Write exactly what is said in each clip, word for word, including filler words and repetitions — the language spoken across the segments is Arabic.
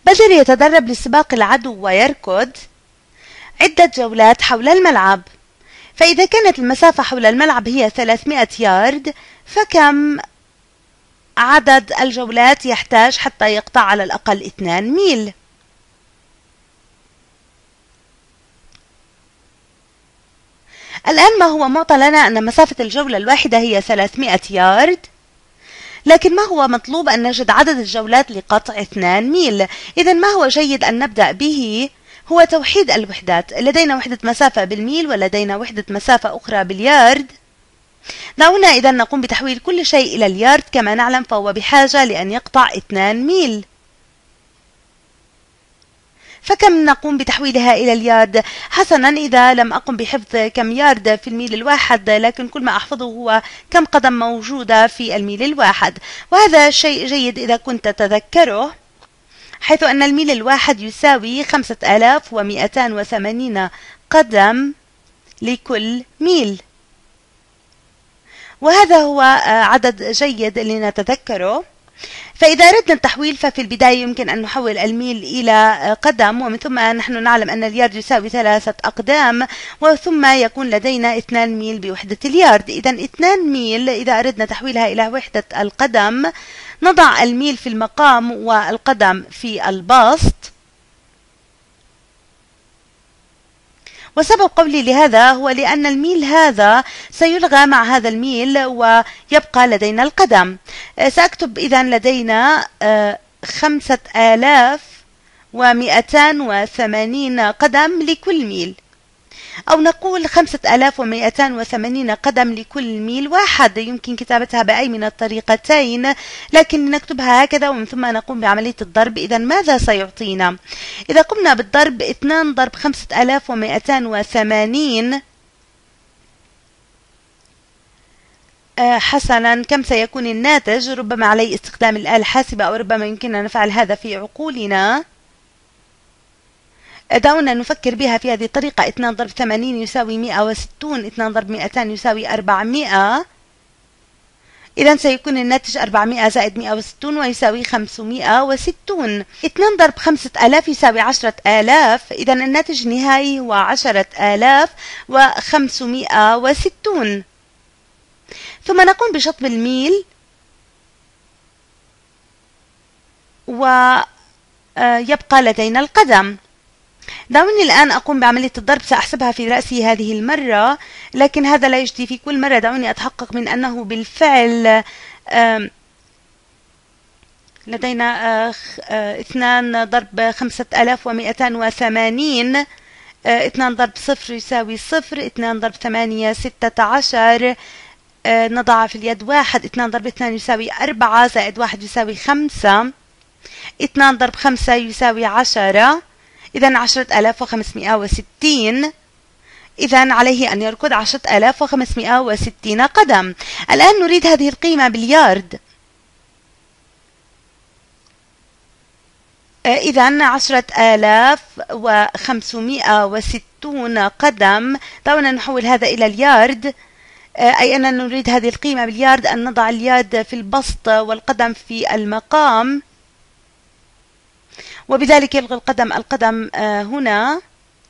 بدر يتدرب لسباق العدو ويركض عدة جولات حول الملعب. فإذا كانت المسافة حول الملعب هي ثلاثمائة يارد، فكم عدد الجولات يحتاج حتى يقطع على الأقل اثنين ميل؟ الآن ما هو معطى لنا أن مسافة الجولة الواحدة هي ثلاثمائة يارد، لكن ما هو مطلوب أن نجد عدد الجولات لقطع اثنين ميل. إذن ما هو جيد أن نبدأ به هو توحيد الوحدات. لدينا وحدة مسافة بالميل ولدينا وحدة مسافة أخرى باليارد. دعونا إذن نقوم بتحويل كل شيء إلى اليارد. كما نعلم فهو بحاجة لأن يقطع اثنين ميل. فكم نقوم بتحويلها إلى اليارد؟ حسنا، إذا لم أقم بحفظ كم يارد في الميل الواحد، لكن كل ما أحفظه هو كم قدم موجودة في الميل الواحد، وهذا شيء جيد إذا كنت تذكره، حيث أن الميل الواحد يساوي خمسة آلاف ومئتان وثمانين قدم لكل ميل، وهذا هو عدد جيد لنتذكره. فإذا أردنا التحويل ففي البداية يمكن أن نحول الميل إلى قدم، ومن ثم نحن نعلم أن اليارد يساوي ثلاثة أقدام، وثم يكون لدينا اثنين ميل بوحدة اليارد. إذن اثنين ميل إذا أردنا تحويلها إلى وحدة القدم، نضع الميل في المقام والقدم في البسط. وسبب قولي لهذا هو لأن الميل هذا سيلغى مع هذا الميل ويبقى لدينا القدم. سأكتب إذن لدينا خمسة آلاف ومئتان وثمانين قدم لكل ميل، أو نقول خمسة آلاف ومئتان وثمانين قدم لكل ميل واحد. يمكن كتابتها بأي من الطريقتين، لكن نكتبها هكذا ومن ثم نقوم بعملية الضرب. إذا ماذا سيعطينا؟ إذا قمنا بالضرب اثنين ضرب خمسة آلاف ومئتان وثمانين، آه حسنا، كم سيكون الناتج؟ ربما علي استخدام الآلة الحاسبة، أو ربما يمكننا نفعل هذا في عقولنا. دعونا نفكر بها في هذه الطريقة. اثنين ضرب ثمانين يساوي مئة وستون، اثنين ضرب مئتين يساوي أربعمائة. إذن سيكون الناتج أربعمائة زائد مئة وستون ويساوي خمسمائة وستون. اثنين ضرب خمسة آلاف يساوي عشرة آلاف. إذن الناتج النهائي هو عشرة آلاف وخمسمائة وستون. ثم نقوم بشطب الميل ويبقى لدينا القدم. دعوني الآن أقوم بعملية الضرب. سأحسبها في رأسي هذه المرة، لكن هذا لا يجدي في كل مرة. دعوني أتحقق من أنه بالفعل لدينا اثنين ضرب خمسة آلاف ومئتين وثمانين. اثنين ضرب صفر يساوي صفر. اثنين ضرب ثمانية ستة عشر. نضع في اليد واحد. اثنين ضرب اثنين يساوي أربعة، زائد واحد يساوي خمسة. اثنين ضرب خمسة يساوي عشرة. إذن عشرة آلاف وخمسمائة وستين. إذن عليه أن يركض عشرة آلاف وخمسمائة وستين قدم. الآن نريد هذه القيمة باليارد. إذن عشرة آلاف وخمسمائة وستون قدم. دعونا نحول هذا إلى اليارد، أي أننا نريد هذه القيمة باليارد، أن نضع اليد في البسط والقدم في المقام، وبذلك يلغي القدم القدم هنا.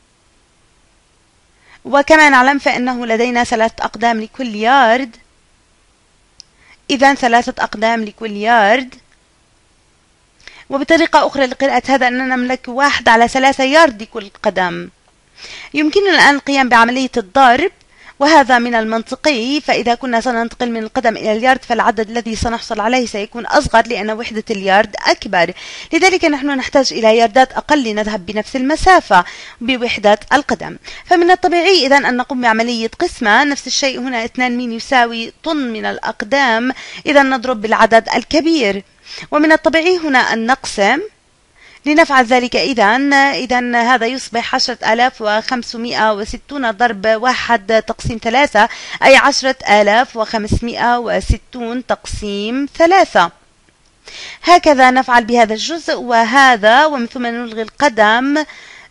وكما نعلم فإنه لدينا ثلاثة أقدام لكل يارد. إذن ثلاثة أقدام لكل يارد. وبطريقة أخرى لقراءة هذا أننا نملك واحد على ثلاثة يارد لكل قدم. يمكننا الآن القيام بعملية الضرب، وهذا من المنطقي. فإذا كنا سننتقل من القدم إلى اليارد فالعدد الذي سنحصل عليه سيكون أصغر، لأن وحدة اليارد أكبر. لذلك نحن نحتاج إلى ياردات أقل لنذهب بنفس المسافة بوحدة القدم. فمن الطبيعي إذن أن نقوم بعملية قسمة. نفس الشيء هنا. اثنين ميل يساوي طن من الأقدام. إذن نضرب بالعدد الكبير. ومن الطبيعي هنا أن نقسم. لنفعل ذلك إذن إذن هذا يصبح عشرة آلاف وخمسمائة وستون ضرب واحد تقسيم ثلاثة، أي عشرة آلاف وخمسمائة وستون تقسيم ثلاثة. هكذا نفعل بهذا الجزء وهذا، ومن ثم نلغي القدم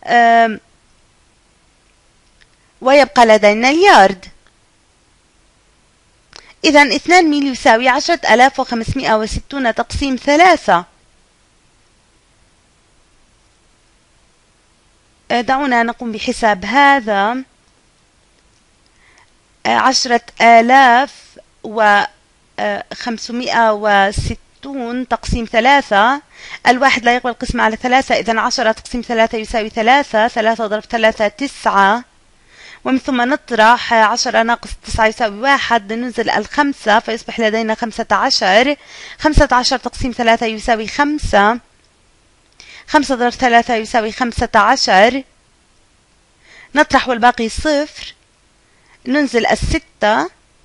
ويبقى لدينا اليارد. إذن اثنين ميل يساوي عشرة آلاف وخمسمائة وستون تقسيم ثلاثة. دعونا نقوم بحساب هذا. عشرة آلاف وخمسمائة وستون تقسيم ثلاثة، الواحد لا يقبل القسمة على ثلاثة، إذن عشرة تقسيم ثلاثة يساوي ثلاثة، ثلاثة ضرب ثلاثة تسعة، ومن ثم نطرح عشرة ناقص تسعة يساوي واحد، ننزل الخمسة فيصبح لدينا خمسة عشر، خمسة عشر تقسيم ثلاثة يساوي خمسة، خمسة ضرب ثلاثة يساوي خمسة عشر، نطرح والباقي صفر، ننزل الستة،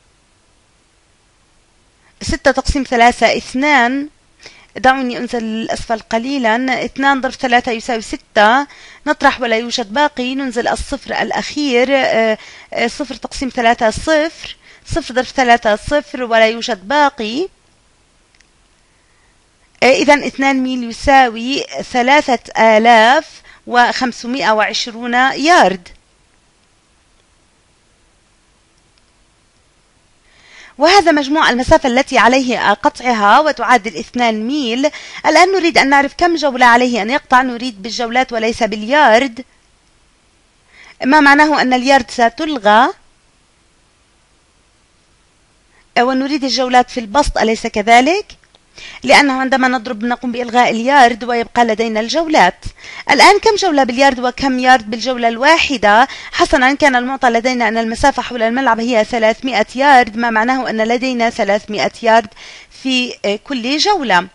ستة تقسيم ثلاثة اثنان، دعوني أنزل الأسفل قليلا، اثنان ضرب ثلاثة يساوي ستة، نطرح ولا يوجد باقي، ننزل الصفر الأخير، صفر تقسيم ثلاثة صفر، صفر ضرب ثلاثة صفر ولا يوجد باقي، إذن اثنان ميل يساوي ثلاثة آلاف وخمسمائة وعشرون يارد. وهذا مجموع المسافة التي عليه قطعها وتعادل اثنان ميل. الآن نريد أن نعرف كم جولة عليه أن يقطع، نريد بالجولات وليس باليارد، ما معناه أن اليارد ستلغى ونريد الجولات في البسط، أليس كذلك؟ لأنه عندما نضرب نقوم بإلغاء اليارد ويبقى لدينا الجولات. الآن كم جولة باليارد وكم يارد بالجولة الواحدة؟ حسنا، كان المعطى لدينا أن المسافة حول الملعب هي ثلاثمائة يارد، ما معناه أن لدينا ثلاثمائة يارد في كل جولة.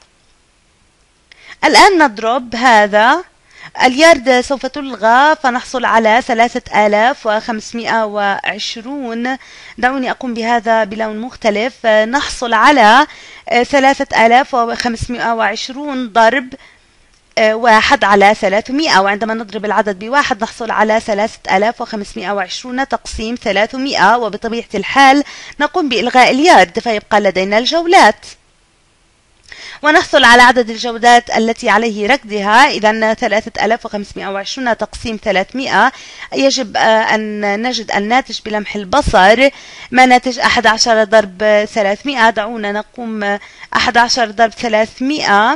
الآن نضرب هذا، اليارد سوف تلغى فنحصل على ثلاثة آلاف وخمسمائة وعشرون. دعوني أقوم بهذا بلون مختلف. نحصل على ثلاثة آلاف وخمسمائة وعشرون ضرب واحد على ثلاثمائة، وعندما نضرب العدد بواحد نحصل على ثلاثة آلاف وخمسمائة وعشرون تقسيم ثلاثمائة، وبطبيعة الحال نقوم بإلغاء اليارد فيبقى لدينا الجولات، ونحصل على عدد الجولات التي عليه ركضها. إذا ثلاثة آلاف وخمسمائة وعشرون تقسيم ثلاثمائة، يجب أن نجد الناتج بلمح البصر. ما ناتج أحد عشر ضرب ثلاثمائة؟ دعونا نقوم أحد عشر ضرب ثلاثمائة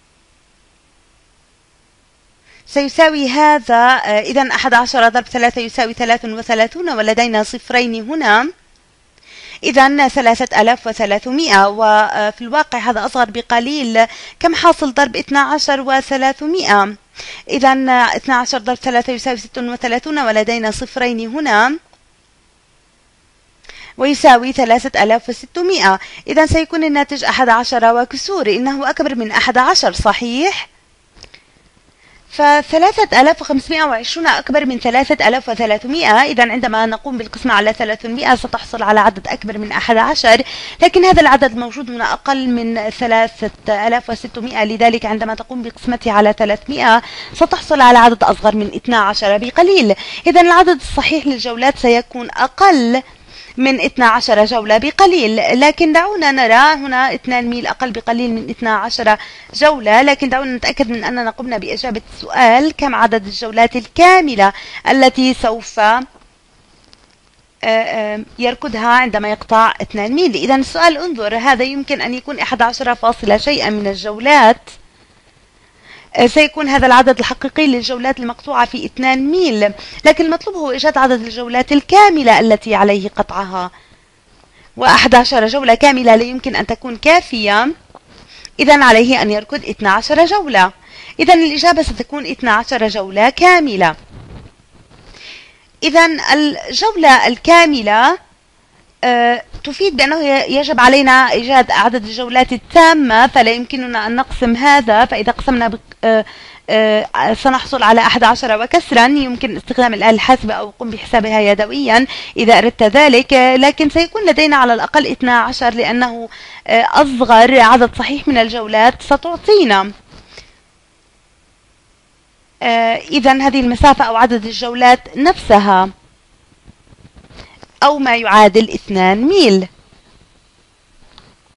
سيساوي هذا. إذا أحد عشر ضرب ثلاثة يساوي ثلاث وثلاثون، ولدينا صفرين هنا، إذا ثلاثة آلاف وثلاثمائة، وفي الواقع هذا أصغر بقليل. كم حاصل ضرب اثني عشر وثلاثمائة؟ إذا اثني عشر ضرب ثلاثة يساوي ستة وثلاثون، ولدينا صفرين هنا ويساوي ثلاثة آلاف وستمائة. إذا سيكون الناتج أحد عشر وكسور، إنه أكبر من أحد عشر، صحيح؟ فثلاثة آلاف وخمسمائة وعشرون أكبر من ثلاثة آلاف وثلاثمائة. إذا عندما نقوم بالقسمة على ثلاثمائة ستحصل على عدد أكبر من أحد عشر، لكن هذا العدد موجود هنا أقل من ثلاثة آلاف وستمائة، لذلك عندما تقوم بقسمته على ثلاثمائة ستحصل على عدد أصغر من اثني عشر بقليل. إذا العدد الصحيح للجولات سيكون أقل من اثني عشر جولة بقليل، لكن دعونا نرى هنا اثنين ميل أقل بقليل من اثني عشر جولة. لكن دعونا نتأكد من أننا قمنا بإجابة السؤال: كم عدد الجولات الكاملة التي سوف يركضها عندما يقطع اثنين ميل؟ إذا السؤال انظر، هذا يمكن أن يكون أحد عشر فاصلة شيئا من الجولات، سيكون هذا العدد الحقيقي للجولات المقطوعة في اثنين ميل، لكن المطلوب هو إيجاد عدد الجولات الكاملة التي عليه قطعها، وأحد عشر جولة كاملة لا يمكن أن تكون كافية، إذا عليه أن يركض اثني عشر جولة. إذا الإجابة ستكون اثني عشر جولة كاملة. إذا الجولة الكاملة أه تفيد بأنه يجب علينا إيجاد عدد الجولات التامة، فلا يمكننا أن نقسم هذا، فإذا قسمنا بك أه أه سنحصل على أحد عشر وكسرا. يمكن استخدام الآلة الحاسبة أو قم بحسابها يدويا إذا أردت ذلك، لكن سيكون لدينا على الأقل اثني عشر لأنه أصغر عدد صحيح من الجولات ستعطينا. إذا هذه المسافة أو عدد الجولات نفسها أو ما يعادل اثنين ميل.